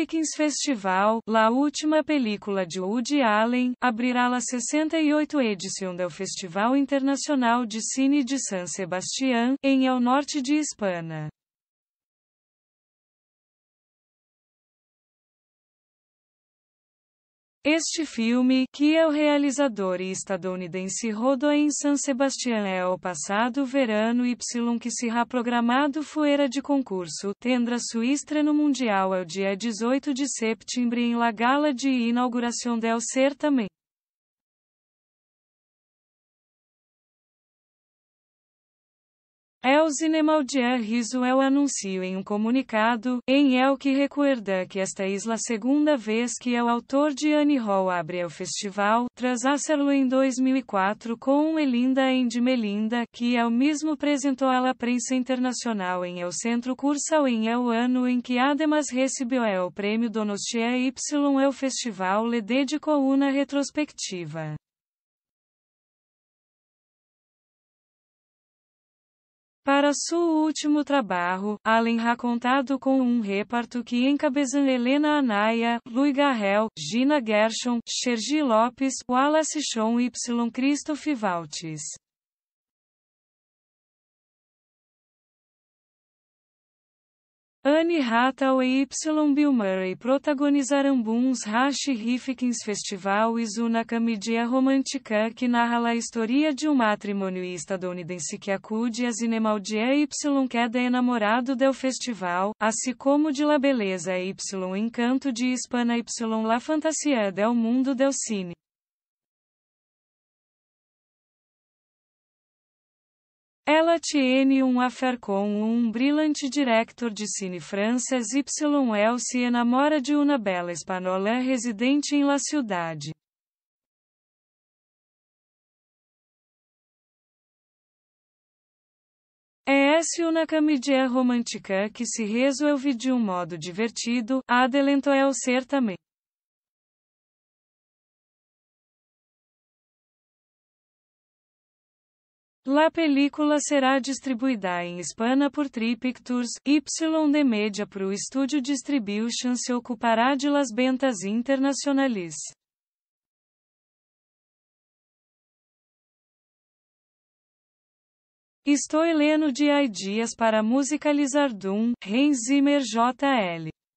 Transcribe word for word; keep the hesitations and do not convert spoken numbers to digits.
Terrifics Festival, la última película de Woody Allen, abrirá la sessenta e oito edição do Festival Internacional de Cine de San Sebastián, em el norte de Espanha. Este filme, que é o realizador estadunidense rodou em San Sebastián el passado verano y que se ha programado fuera de concurso, tendrá su estreno mundial el dia dezoito de setembro em la gala de inauguração del certamen. El Cinemaldia Riso el anuncio em um comunicado, em el que recuerda que esta é a segunda vez que o autor de Annie Hall abre o festival, tras hacerlo em dois mil e quatro com Elinda and Melinda, que el mesmo apresentou à prensa internacional em el Centro Cursal em el ano em que además recebeu el prêmio Donostia Y. El festival le dedicou uma retrospectiva. Para seu último trabalho, Allen ha contado com um reparto que encabeçam Helena Anaya, Louis Garrel, Gina Gershon, Sergi Lopes, Wallace Shawn y Christoph Waltz. Anne Hathaway e Bill Murray protagonizarão uns Terrifics Festival e uma comédia romântica que narra a história de um matrimônio estadunidense que acude a Cinemaldia Y queda enamorado del festival, assim como de la beleza Y encanto de Espanha Y la fantasia del mundo del cine. Ela tiene um affair com um brilhante director de cine francês Y. El se enamora de uma bela espanhola residente em la cidade. É uma comédia romântica que se resolve de um modo divertido, adelantou el certamen. La película será distribuída em Espanha por Tripictures, Y de Media Pro Studio Distribution se ocupará de las ventas internacionales. Estou lendo de ideas para musicalizar Doom, Hans Zimmer J L